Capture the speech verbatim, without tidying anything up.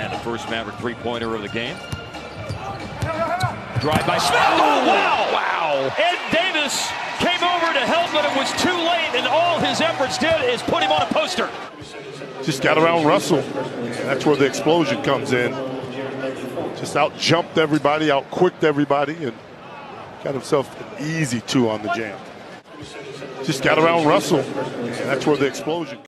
And the first Maverick three-pointer of the game. Drive by Smith. Oh, wow! Wow! Ed Davis came over to help, but it was too late, and all his efforts did is put him on a poster. Just got around Russell. That's where the explosion comes in. Just out-jumped everybody, out-quicked everybody, and got himself an easy two on the jam. Just got around Russell. That's where the explosion